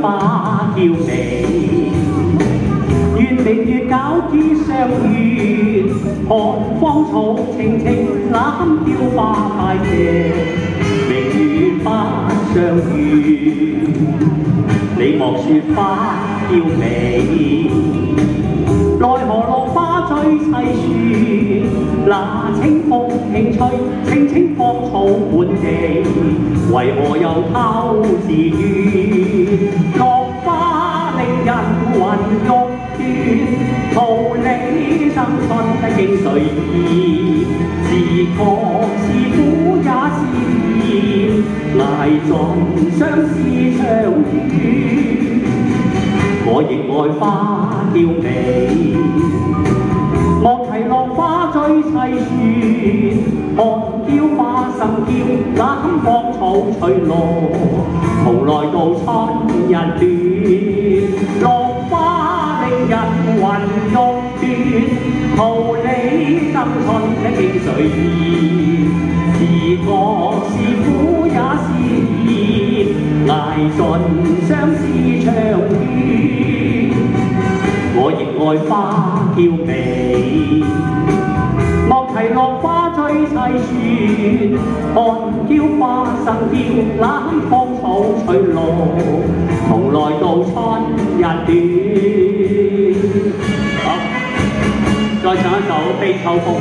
花嬌美，月明月皎之相遇，寒芳草青青攬嬌花快謝，永遠不相遇。你莫說花嬌美，奈何落花追砌樹，那清風輕吹，青青芳草滿地，為何又偷自怨？落花令人魂欲斷，桃李爭春經誰意？是狂是苦也是甜，挨盡相思相與。我亦愛花嬌美，莫提落花追砌樹，寒嬌花生嬌，攬芳草隨落，從來到春日暖。落花令人魂欲斷，桃李爭春經誰意？是樂是苦也是甜，挨盡相思長遠。我亦愛花嬌美，莫提落花追砌樹，寒嬌花生嬌，攬芳草隨落，從來到春日暖。好，再唱一首《悲秋風》。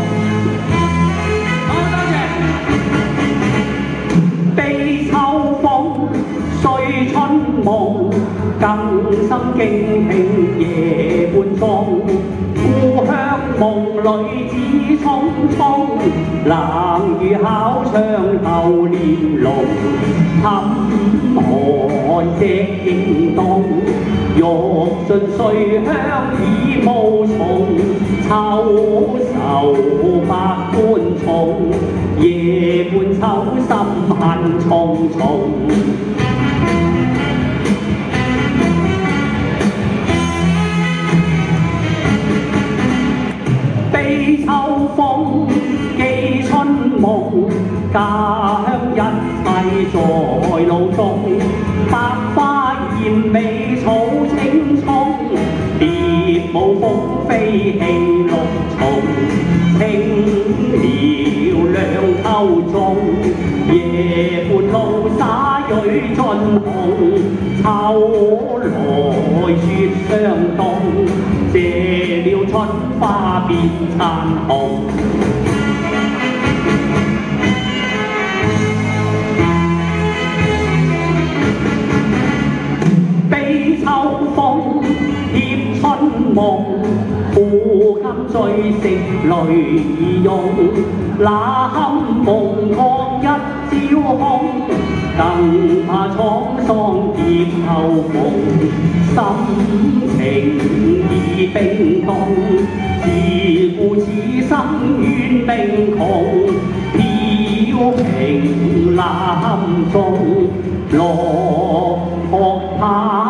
悲秋風，歲春夢，更深驚聽夜半鐘。故鄉夢裏只匆匆，冷雨考窗後簾籠。衾寒夕凝凍，欲盡歲香已無從。秋愁百般重，夜半秋心恨重重。悲秋風，記春夢，家鄉一切在路中。百花艷美草青蔥，蝶舞鳳飛戲綠松。青鳥兩溝中，夜半露灑蕊盡紅。秋來雪霜凍，謝了春花變殘紅。悲秋風，貼春夢，苦堪醉食淚兒湧。那堪夢覺一朝空，更怕滄桑劫後逢。心情已冰凍，自顧此生怨命窮。飄萍壩中，落學他。